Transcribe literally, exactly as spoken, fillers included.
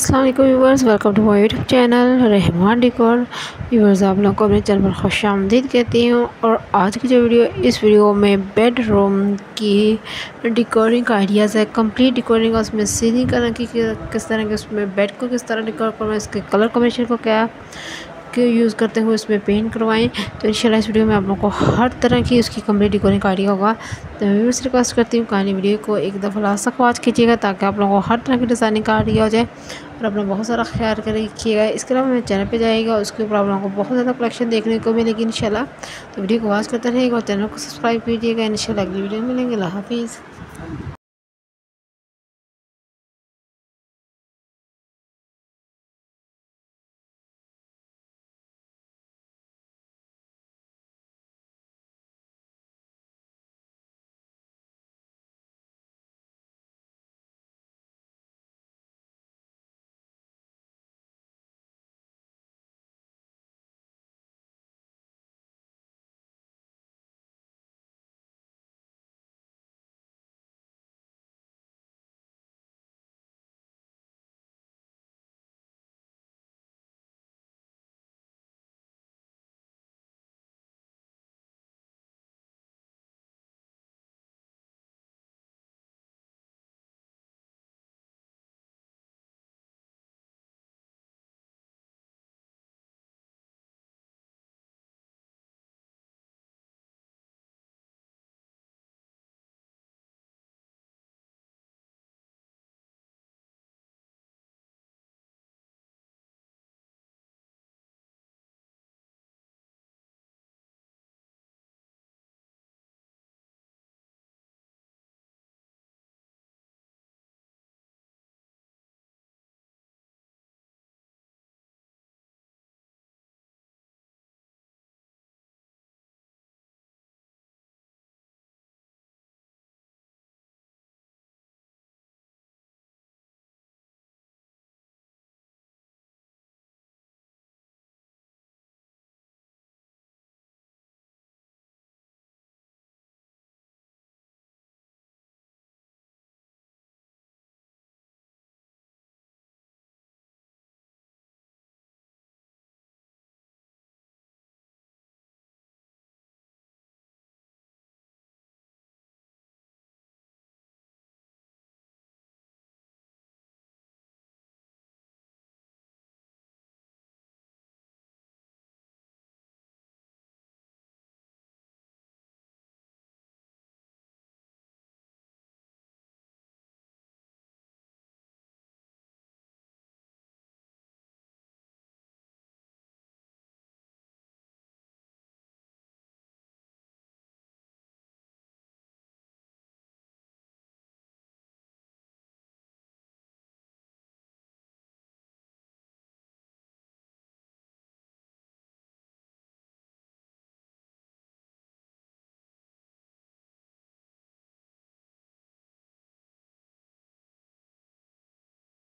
अस्सलाम वालेकुम viewers, welcome to my YouTube channel Rahman decor. Viewers, आप लोगों को अपने चैनल पर खुशामदीद कहती हूँ। और आज की जो वीडियो, इस वीडियो में बेडरूम की डेकोरिंग का आइडियाज़ है। कंप्लीट डेकोरिंग, उसमें सीलिंग करने की किस तरह के, उसमें बेड को किस तरह डेकोर करना है, इसके कलर कॉम्बिनेशन को क्या के यूज़ करते हुए इसमें पेंट करवाएं। तो इंशाल्लाह इस वीडियो में आप लोगों को हर तरह की उसकी कंप्लीट डेकोरिंग का आइडिया होगा। तो मैं व्यूअर्स रिक्वेस्ट करती हूँ कहानी वीडियो को एक दफ़ा लास्ट तक वॉच कीजिएगा, ताकि आप लोगों को हर तरह की डिज़ाइनिंग का आइडिया हो जाए और अपना बहुत सारा ख्याल रखिएगा। इसके अलावा मेरे चैनल पे जाइएगा, उसके ऊपर आप लोगों को बहुत ज़्यादा कलेक्शन देखने को मिलेगी इंशाल्लाह। तो वीडियो को वॉच करते रहेगा और चैनल को सब्सक्राइब कीजिएगा। इंशाल्लाह अगली वीडियो में मिलेंगे। अल्लाह हाफिज़।